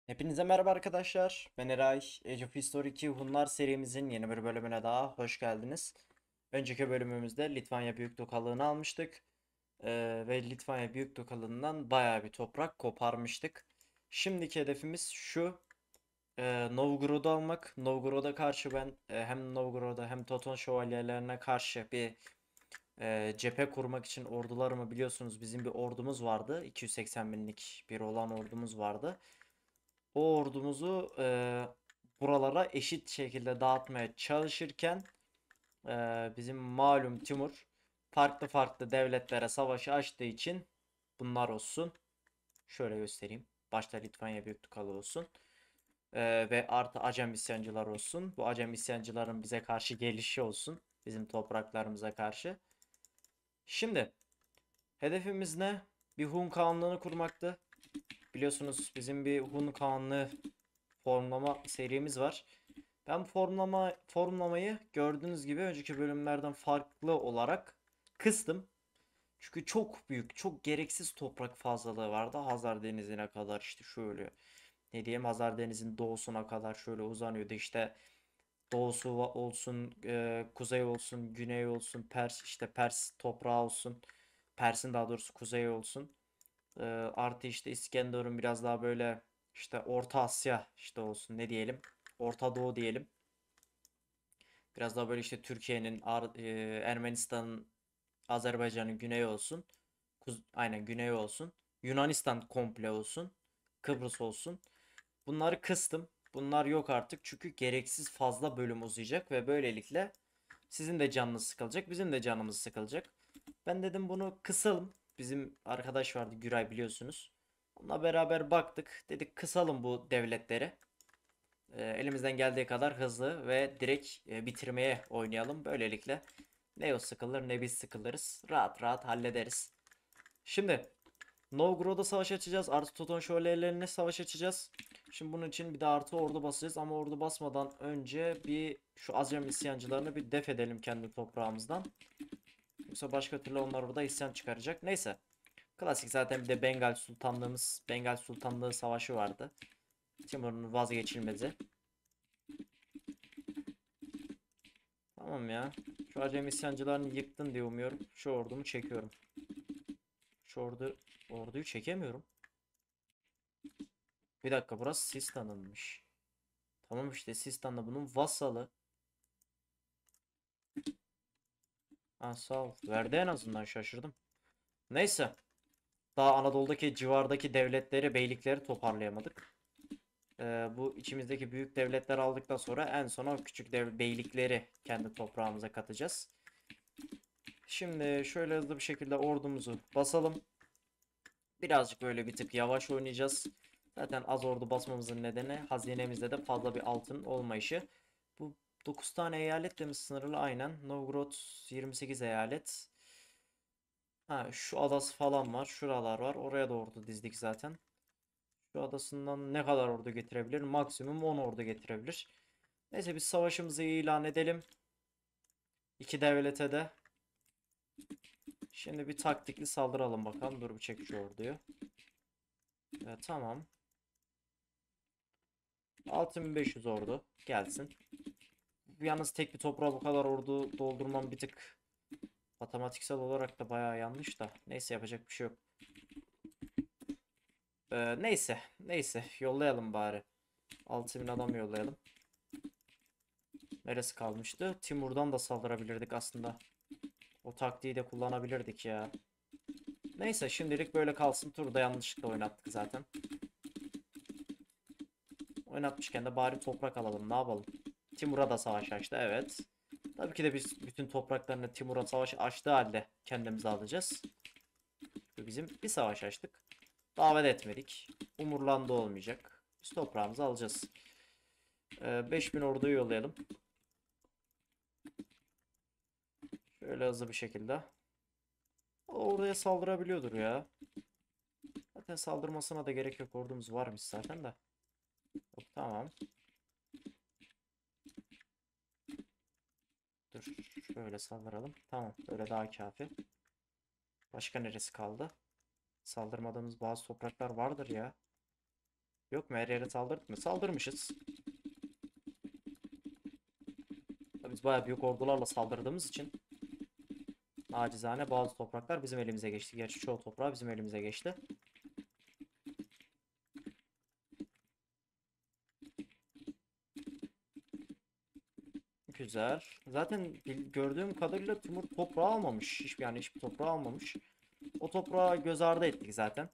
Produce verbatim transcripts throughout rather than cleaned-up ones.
Hepinize merhaba arkadaşlar. Ben Eray. Age of History iki Hunlar serimizin yeni bir bölümüne daha hoş geldiniz. Önceki bölümümüzde Litvanya Büyük Dokalığını almıştık. Ee, ve Litvanya Büyük Dokalığından bayağı bir toprak koparmıştık. Şimdiki hedefimiz şu. E, Novgorod'u almak. Novgorod'a karşı ben e, hem Novgorod'a hem Toton Şövalyelerine karşı bir e, cephe kurmak için ordularımı biliyorsunuz bizim bir ordumuz vardı. iki yüz seksen binlik bir olan ordumuz vardı. O ordumuzu e, buralara eşit şekilde dağıtmaya çalışırken e, bizim malum Timur farklı farklı devletlere savaşı açtığı için bunlar olsun. Şöyle göstereyim. Başta Litvanya Büyük Dukalı olsun. E, ve artı Acem isyancılar olsun. Bu Acem isyancıların bize karşı gelişi olsun. Bizim topraklarımıza karşı. Şimdi hedefimiz ne? Bir Hun Kağanlığını kurmaktı. Biliyorsunuz bizim bir Hun Kağanlığı formlama serimiz var. Ben formlama formlamayı gördüğünüz gibi önceki bölümlerden farklı olarak kıstım. Çünkü çok büyük, çok gereksiz toprak fazlalığı vardı. Hazar Denizi'ne kadar işte şöyle ne diyeyim Hazar Denizi'nin doğusuna kadar şöyle uzanıyordu. İşte doğusu olsun, e, kuzey olsun, güney olsun, Pers işte Pers toprağı olsun. Pers'in daha doğrusu kuzeyi olsun. E, Artı işte İskenderun biraz daha böyle işte Orta Asya işte olsun ne diyelim. Orta Doğu diyelim. Biraz daha böyle işte Türkiye'nin, Ar- e, Ermenistan'ın, Azerbaycan'ın güneyi olsun. Kuz aynen güneyi olsun. Yunanistan komple olsun. Kıbrıs olsun. Bunları kıstım. Bunlar yok artık çünkü gereksiz fazla bölüm uzayacak ve böylelikle sizin de canınız sıkılacak, bizim de canımız sıkılacak. Ben dedim bunu kısalım. Bizim arkadaş vardı Güray biliyorsunuz. Onunla beraber baktık. Dedik kısalım bu devletleri. E, elimizden geldiği kadar hızlı ve direkt e, bitirmeye oynayalım. Böylelikle ne o sıkılır ne biz sıkılırız. Rahat rahat hallederiz. Şimdi Novgorod'a savaş açacağız. Artı Toton şövalyelerine savaş açacağız. Şimdi bunun için bir de artı ordu basacağız. Ama ordu basmadan önce bir şu Azem isyancılarını bir def edelim kendi toprağımızdan. Yoksa başka türlü onlar burada isyan çıkaracak. Neyse. Klasik zaten bir de Bengal Sultanlığımız, Bengal Sultanlığı savaşı vardı. Timur'un vazgeçilmezi. Tamam ya. Şu Acem isyancılarını yıktın diye umuyorum. Şu ordumu çekiyorum. Şu ordu orduyu çekemiyorum. Bir dakika burası Sistan'ınmış. Tamam işte Sistan da bunun vasalı. Ha sağ ol. Verdi en azından şaşırdım. Neyse. Daha Anadolu'daki civardaki devletleri, beylikleri toparlayamadık. Ee, bu içimizdeki büyük devletler aldıktan sonra en sona o küçük dev beylikleri kendi toprağımıza katacağız. Şimdi şöyle hızlı bir şekilde ordumuzu basalım. Birazcık böyle bir tık yavaş oynayacağız. Zaten az ordu basmamızın nedeni hazinemizde de fazla bir altın olmayışı. Bu dokuz tane eyaletle mi sınırlı? Aynen. Novgorod yirmi sekiz eyalet. Ha şu adası falan var. Şuralar var. Oraya da ordu dizdik zaten. Şu adasından ne kadar ordu getirebilir? Maksimum on ordu getirebilir. Neyse biz savaşımızı ilan edelim. İki devlete de. Şimdi bir taktikli saldıralım bakalım. Dur bir çek şu orduyu. Evet, tamam. altı bin beş yüz ordu gelsin. Yalnız tek bir toprağa bu kadar ordu doldurmam bir tık matematiksel olarak da bayağı yanlış da. Neyse yapacak bir şey yok. Ee, neyse. Neyse. Yollayalım bari. altı bin adam yollayalım. Neresi kalmıştı? Timur'dan da saldırabilirdik aslında. O taktiği de kullanabilirdik ya. Neyse şimdilik böyle kalsın. Turda yanlışlıkla oynattık zaten. Oynatmışken de bari toprak alalım. Ne yapalım? Timur'a da savaş açtı. Evet. Tabii ki de biz bütün topraklarını Timur'a savaş açtığı halde kendimize alacağız. Çünkü bizim bir savaş açtık. Davet etmedik. Umurlandı olmayacak. Biz toprağımızı alacağız. Ee, beş bin orduyu yollayalım. Şöyle hızlı bir şekilde. O oraya saldırabiliyordur ya. Zaten saldırmasına da gerek yok. Ordumuz varmış zaten de. Yok, tamam. Dur şöyle saldıralım. Tamam böyle daha kafi. Başka neresi kaldı? Saldırmadığımız bazı topraklar vardır ya. Yok mu, her yere saldırdık mı? Saldırmışız. Tabii biz bayağı büyük ordularla saldırdığımız için nacizane bazı topraklar bizim elimize geçti. Gerçi çoğu toprağı bizim elimize geçti. Güzel. Zaten gördüğüm kadarıyla Timur toprağı almamış. Hiçbir yani hiçbir toprağı almamış. O toprağı göz ardı ettik zaten.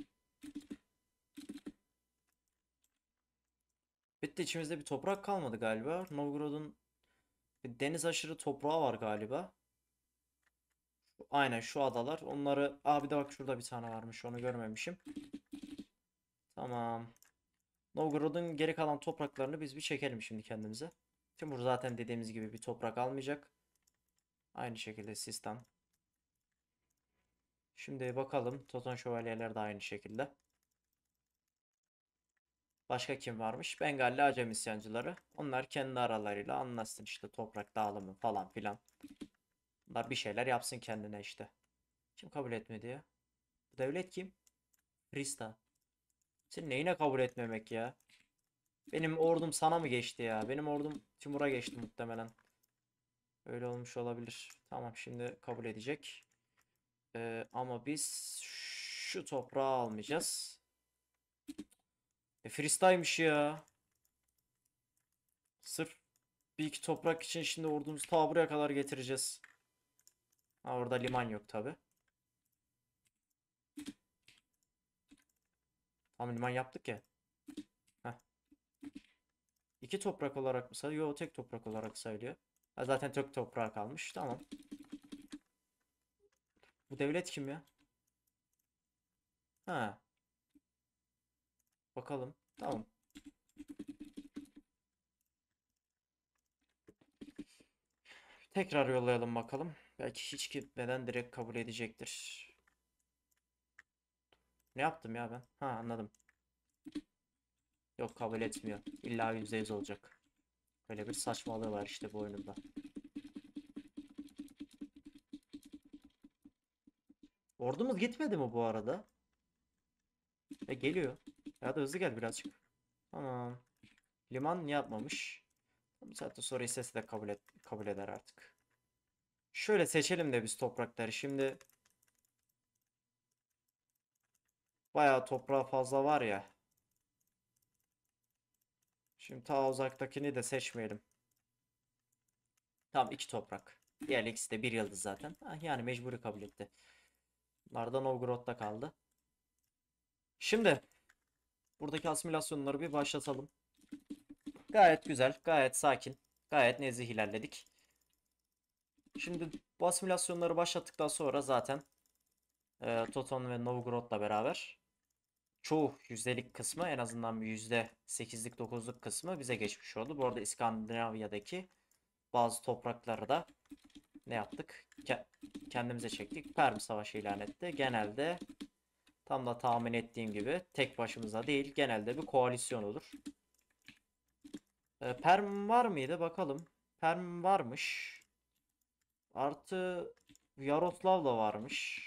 Bitti, içimizde bir toprak kalmadı galiba. Novgorod'un deniz aşırı toprağı var galiba. Aynen şu adalar. Onları... Aa, bir de bak şurada bir tane varmış. Onu görmemişim. Tamam. Novgorod'un geri kalan topraklarını biz bir çekelim şimdi kendimize. Timur zaten dediğimiz gibi bir toprak almayacak. Aynı şekilde Sistan. Şimdi bakalım. Toton Şövalyeler de aynı şekilde. Başka kim varmış? Bengalli Acem isyancıları. Onlar kendi aralarıyla anlaşsın işte, toprak dağılımı falan filan. Bunlar bir şeyler yapsın kendine işte. Kim kabul etmedi ya? Bu devlet kim? Krista. Senin neyine kabul etmemek ya? Benim ordum sana mı geçti ya? Benim ordum Timur'a geçti muhtemelen. Öyle olmuş olabilir. Tamam, şimdi kabul edecek. Ee, ama biz şu toprağı almayacağız. E, Frista'ymış ya. Sırf bir iki toprak için şimdi ordumuzu ta buraya kadar getireceğiz. Ha, orada liman yok tabi. Tam liman yaptık ya. Heh. İki toprak olarak mı sayılıyor? Yok, tek toprak olarak sayılıyor. Ha, zaten tek toprağı kalmış. Tamam. Bu devlet kim ya? Ha, bakalım. Tamam. Tekrar yollayalım bakalım. Belki hiç gitmeden direkt kabul edecektir. Ne yaptım ya ben? Ha, anladım. Yok, kabul etmiyor. İlla yüzde yüz olacak. Böyle bir saçmalığı var işte bu oyununda. Ordumuz gitmedi mi bu arada? E, geliyor. Ya da hızlı gel birazcık. Tamam. Liman yapmamış. Bir saatte sonra istese de kabul et, kabul eder artık. Şöyle seçelim de biz toprakları. Şimdi bayağı toprağı fazla var ya. Şimdi ta uzaktakini de seçmeyelim. Tamam, iki toprak. Diğer ikisi de bir yıldız zaten. Ah, yani mecburi kabul etti. Bunlar da Novgorod'da kaldı. Şimdi buradaki asimilasyonları bir başlatalım. Gayet güzel, gayet sakin, gayet nezih ilerledik. Şimdi bu asimilasyonları başlattıktan sonra zaten e, Toton ve Novgorod'la beraber çoğu yüzdelik kısmı, en azından bir yüzde sekizlik dokuzluk kısmı bize geçmiş oldu. Bu arada İskandinavya'daki bazı toprakları da ne yaptık? Ke kendimize çektik. Perm Savaşı ilan etti. Genelde tam da tahmin ettiğim gibi tek başımıza değil, genelde bir koalisyon olur. E, Perm var mıydı? Bakalım. Perm varmış. Artı Yaroslav da varmış.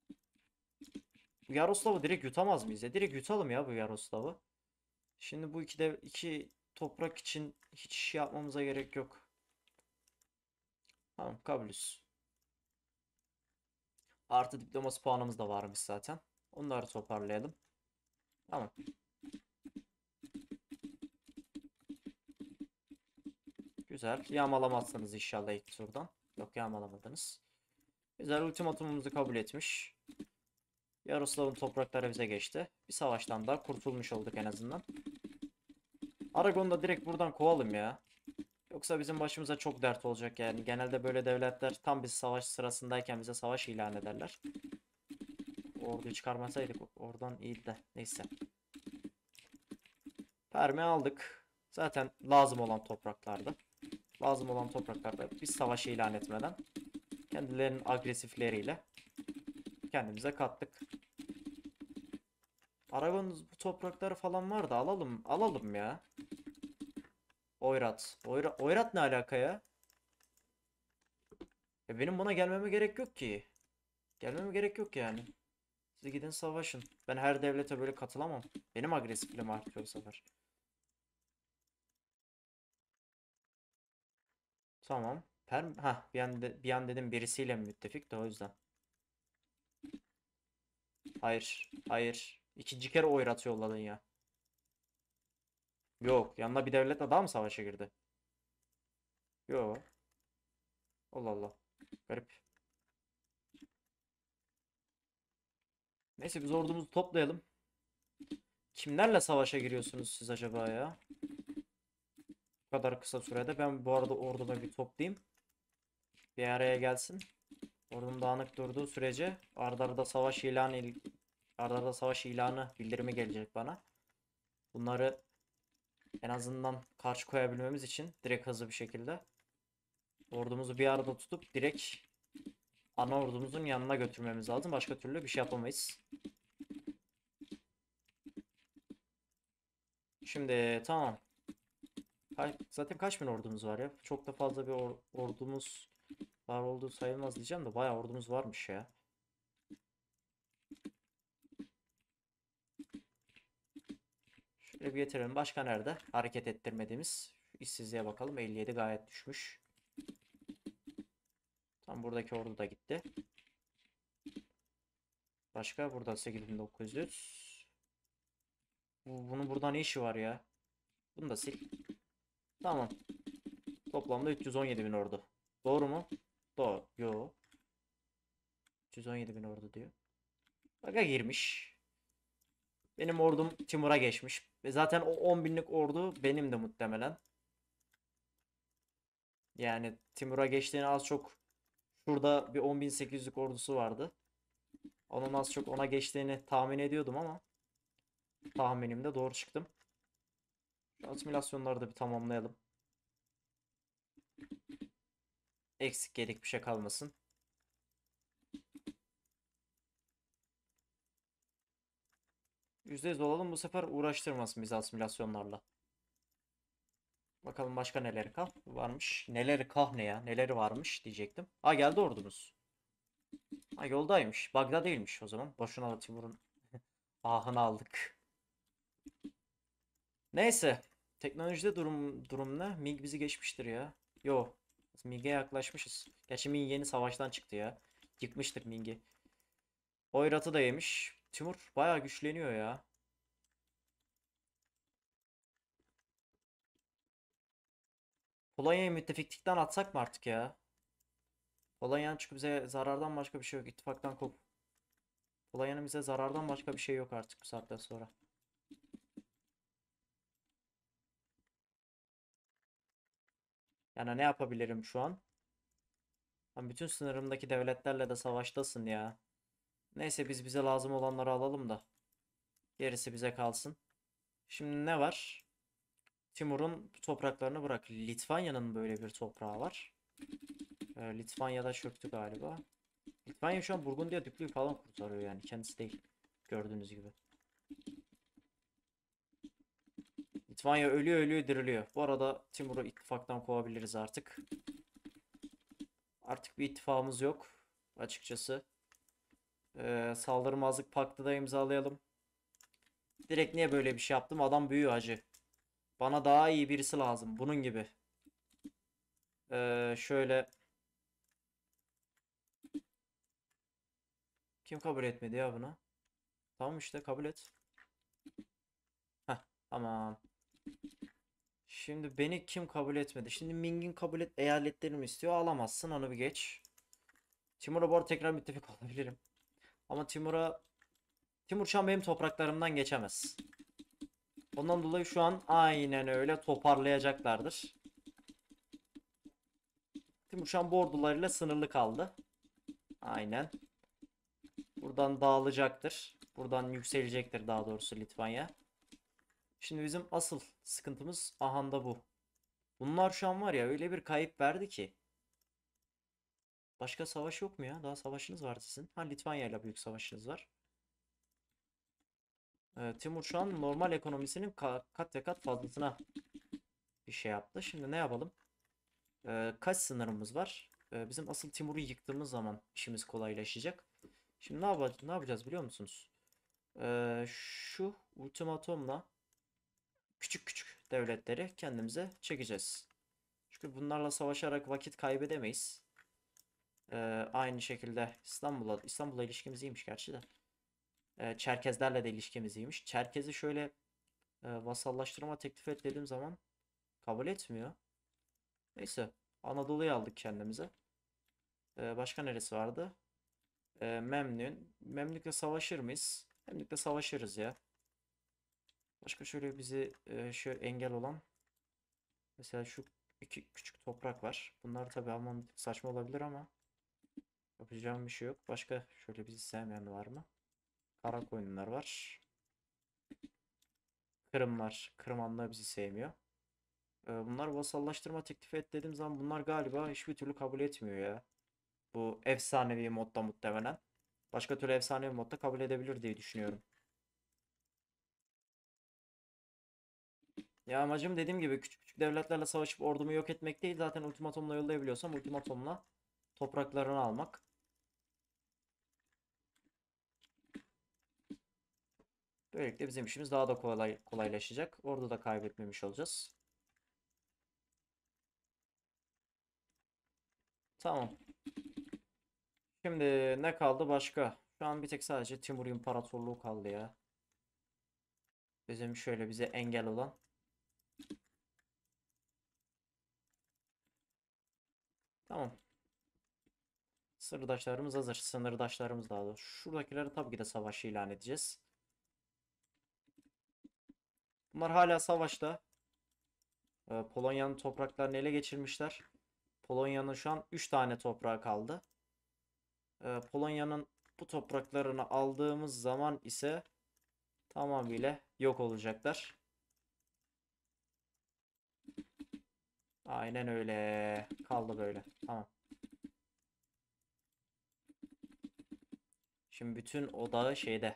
Bu Yaroslav'ı direkt yutamaz mıyız ya? Direkt yutalım ya bu Yaroslav'ı. Şimdi bu iki de iki toprak için hiç şey yapmamıza gerek yok. Tamam, kabulüz. Artı diplomasi puanımız da varmış zaten. Onları toparlayalım. Tamam. Güzel. Yağmalamazsınız inşallah ilk turdan. Yok, yağmalamadınız. Güzel, ultimatumumuzu kabul etmiş. Yaroslav'ın toprakları bize geçti. Bir savaştan da kurtulmuş olduk en azından. Aragon'u da direkt buradan kovalım ya. Yoksa bizim başımıza çok dert olacak yani. Genelde böyle devletler tam biz savaş sırasındayken bize savaş ilan ederler. Orduyu çıkarmasaydık oradan iyiydi de. Neyse. Permi aldık. Zaten lazım olan topraklarda. Lazım olan topraklarda biz savaşı ilan etmeden kendilerinin agresifleriyle kendimize kattık. Aragon'un bu toprakları falan var da alalım. Alalım ya. Oyrat. Oyra Oyrat ne alaka ya? E benim buna gelmeme gerek yok ki. Gelmeme gerek yok yani. Siz gidin savaşın. Ben her devlete böyle katılamam. Benim agresifliğim artıyor bu sefer. Tamam. Per ha bir an, de- bir an dedim birisiyle mi müttefik de o yüzden. Hayır. Hayır. İkinci kere oyrat yolladın ya. Yok. Yanına bir devlet daha mı savaşa girdi? Yok. Allah Allah. Garip. Neyse biz ordumuzu toplayalım. Kimlerle savaşa giriyorsunuz siz acaba ya? Bu kadar kısa sürede. Ben bu arada ordumu bir toplayayım. Bir araya gelsin. Ordum dağınık durduğu sürece arda arada savaş ilanı il- arda arada savaş ilanı bildirimi gelecek bana. Bunları en azından karşı koyabilmemiz için direkt hızlı bir şekilde ordumuzu bir arada tutup direkt ana ordumuzun yanına götürmemiz lazım. Başka türlü bir şey yapamayız. Şimdi tamam. Ka- zaten kaç bin ordumuz var ya? Çok da fazla bir or- ordumuz var olduğu sayılmaz diyeceğim de bayağı ordumuz varmış ya. Şöyle bir getirelim. Başka nerede? Hareket ettirmediğimiz. Şu işsizliğe bakalım. elli yedi gayet düşmüş. Tam buradaki ordu da gitti. Başka burada sekiz bin dokuz yüz. Bu, bunun burada ne işi var ya? Bunu da sil. Tamam. Toplamda üç yüz on yedi bin ordu. Doğru mu? Doğru. Yo. üç yüz on yedi bin ordu diyor. Baga girmiş. Benim ordum Timur'a geçmiş. Ve zaten o on binlik ordu benim de muhtemelen. Yani Timur'a geçtiğini az çok şurada bir on bin sekiz yüzlük ordusu vardı. Onun az çok ona geçtiğini tahmin ediyordum ama tahminimde doğru çıktım. Şu asimilasyonları da bir tamamlayalım. Eksik gedik bir şey kalmasın. yüzde yüz olalım bu sefer uğraştırmasın bizi asimilasyonlarla. Bakalım başka neleri kal varmış. Neleri kah ne ya? Neleri varmış diyecektim. Ha geldi ordumuz. Ha yoldaymış. Bagda değilmiş o zaman. Boşuna da Timur'un ahını aldık. Neyse. Teknolojide durum durum ne? Mig bizi geçmiştir ya. Yo. Ming'e yaklaşmışız. Gerçi Ming yeni savaştan çıktı ya. Yıkmıştık Ming'i. Oyrat'ı da yemiş. Timur bayağı güçleniyor ya. Polonya'yı müttefiklikten atsak mı artık ya? Polonya'nın çünkü bize zarardan başka bir şey yok. İttifaktan kop. Polonya'nın bize zarardan başka bir şey yok artık bu saatten sonra. Yani ne yapabilirim şu an? Ben bütün sınırımdaki devletlerle de savaştasın ya. Neyse biz bize lazım olanları alalım da. Gerisi bize kalsın. Şimdi ne var? Timur'un topraklarını bırak. Litvanya'nın böyle bir toprağı var. Ee, Litvanya'da çöktü galiba. Litvanya şu an Burgundiya Düklüğü falan kurtarıyor yani. Kendisi değil. Gördüğünüz gibi. Litvanya ölüyor ölüyor diriliyor. Bu arada Timur'u ittifaktan kovabiliriz artık. Artık bir ittifakımız yok. Açıkçası. Ee, saldırmazlık paktı da imzalayalım. Direkt niye böyle bir şey yaptım? Adam büyüyor hacı. Bana daha iyi birisi lazım. Bunun gibi. Ee, şöyle. Kim kabul etmedi ya bunu? Tamam işte kabul et. Heh, tamam. Şimdi beni kim kabul etmedi? Şimdi Ming'in kabul et eyaletlerimi istiyor. Alamazsın onu bir geç. Timur'a bu arada tekrar müttefik olabilirim. Ama Timur'a Timur şu an benim topraklarımdan geçemez. Ondan dolayı şu an aynen öyle toparlayacaklardır. Timur şu an bu ordularıyla sınırlı kaldı. Aynen. Buradan dağılacaktır. Buradan yükselecektir daha doğrusu Litvanya. Şimdi bizim asıl sıkıntımız ahanda bu. Bunlar şu an var ya öyle bir kayıp verdi ki. Başka savaş yok mu ya? Daha savaşınız var sizin. Ha Litvanya ile büyük savaşınız var. Ee, Timur şu an normal ekonomisinin ka- kat ve kat fazlasına bir şey yaptı. Şimdi ne yapalım? Ee, kaç sınırımız var? Ee, bizim asıl Timur'u yıktığımız zaman işimiz kolaylaşacak. Şimdi ne yapacağız, ne yapacağız biliyor musunuz? Ee, şu ultimatomla küçük küçük devletleri kendimize çekeceğiz. Çünkü bunlarla savaşarak vakit kaybedemeyiz. Ee, aynı şekilde İstanbul'a İstanbul'a ilişkimiz iyiymiş gerçi de. Ee, Çerkezlerle de ilişkimiz iyiymiş. Çerkez'i şöyle e, vasallaştırma teklif et dediğim zaman kabul etmiyor. Neyse, Anadolu'yu aldık kendimize. Ee, başka neresi vardı? Ee, Memnun. Memlük'le savaşır mıyız? Memlük'le savaşırız ya. Başka şöyle bizi e, şu engel olan mesela şu iki küçük toprak var. Bunlar tabii almam saçma olabilir ama yapacağım bir şey yok. Başka şöyle bizi sevmeyen var mı? Karakoyunlular var. Kırım var. Kırmanlar bizi sevmiyor. Ee, bunlar vasallaştırma teklifi et dediğim zaman bunlar galiba hiçbir türlü kabul etmiyor ya. Bu efsanevi modda muhtemelen. Başka türlü efsanevi modda kabul edebilir diye düşünüyorum. Ya amacım dediğim gibi küçük küçük devletlerle savaşıp ordumu yok etmek değil. Zaten ultimatomla yollayabiliyorsam ultimatomla topraklarını almak. Böylelikle bizim işimiz daha da kolay, kolaylaşacak. Ordu da kaybetmemiş olacağız. Tamam. Şimdi ne kaldı başka? Şu an bir tek sadece Timur İmparatorluğu kaldı ya. Bizim şöyle bize engel olan. Tamam. Sırdaşlarımız hazır. Sınırdaşlarımız daha doğrusu. Şuradakileri tabii ki de savaş ilan edeceğiz. Bunlar hala savaşta. Ee, Polonya'nın topraklarını ele geçirmişler. Polonya'nın şu an üç tane toprağı kaldı. Ee, Polonya'nın bu topraklarını aldığımız zaman ise tamamıyla yok olacaklar. Aynen öyle. Kaldı böyle. Tamam. Şimdi bütün odağı şeyde.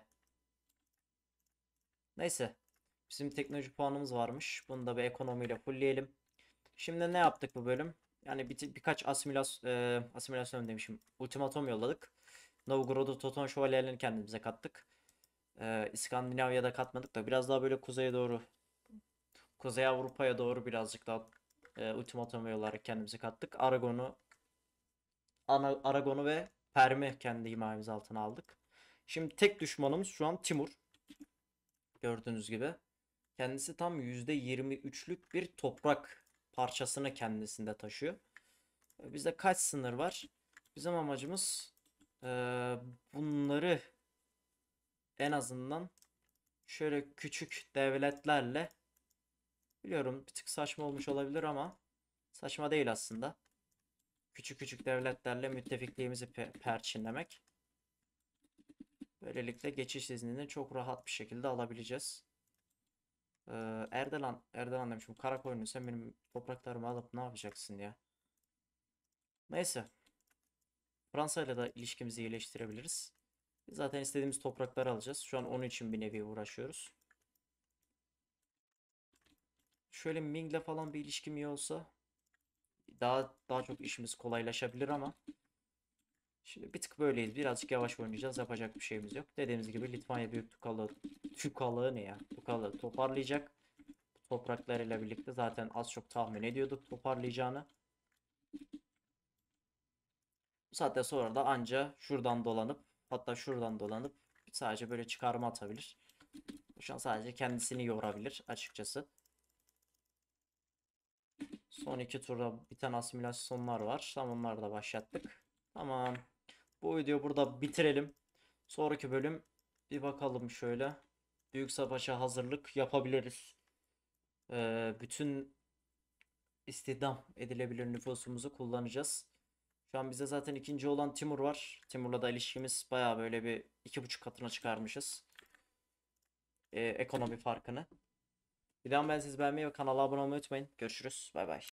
Neyse. Bizim teknoloji puanımız varmış. Bunu da bir ekonomiyle fullleyelim. Şimdi ne yaptık bu bölüm? Yani bir, birkaç asimilas e, asimilasyon demişim. Ultimatom yolladık. Novgorod'u Toton şövalyelerini kendimize kattık. E, İskandinavya'da katmadık da biraz daha böyle kuzeye doğru, Kuzey Avrupa'ya doğru birazcık daha e, ultimatom yollayarak kendimize kattık. Aragon'u, Ana, Aragon'u ve Perm'i kendi himayemiz altına aldık. Şimdi tek düşmanımız şu an Timur. Gördüğünüz gibi. Kendisi tam yüzde yirmi üçlük bir toprak parçasını kendisinde taşıyor. Bizde kaç sınır var? Bizim amacımız e, bunları en azından şöyle küçük devletlerle, biliyorum bir tık saçma olmuş olabilir ama saçma değil aslında. Küçük küçük devletlerle müttefikliğimizi pe perçinlemek. Böylelikle geçiş iznini çok rahat bir şekilde alabileceğiz. Ee, Erdoğan, Erdoğan demişim. Karakoyunlu sen benim topraklarımı alıp ne yapacaksın ya? Neyse. Fransa ile de ilişkimizi iyileştirebiliriz. Biz zaten istediğimiz toprakları alacağız. Şu an onun için bir nevi uğraşıyoruz. Şöyle Ming'le falan bir ilişkim iyi olsa daha daha çok işimiz kolaylaşabilir ama şimdi bir tık böyleyiz. Birazcık yavaş oynayacağız. Yapacak bir şeyimiz yok. Dediğimiz gibi Litvanya Büyük Tukalı, Tukalı ne ya? Tukalı toparlayacak. Topraklarıyla birlikte zaten az çok tahmin ediyorduk toparlayacağını. Bu saatten sonra da anca şuradan dolanıp hatta şuradan dolanıp sadece böyle çıkarma atabilir. Şu an sadece kendisini yorabilir açıkçası. Son iki turda bir tane asimilasyonlar var. Tamam, onları da başlattık. Tamam. Bu videoyu burada bitirelim. Sonraki bölüm bir bakalım şöyle. Büyük savaşa hazırlık yapabiliriz. Ee, bütün istihdam edilebilir nüfusumuzu kullanacağız. Şu an bize zaten ikinci olan Timur var. Timur'la da ilişkimiz baya böyle bir iki buçuk katına çıkarmışız. Ee, ekonomi farkını. Bir daha ben siz beğenmeyi ve kanala abone olmayı unutmayın. Görüşürüz. Bay bay.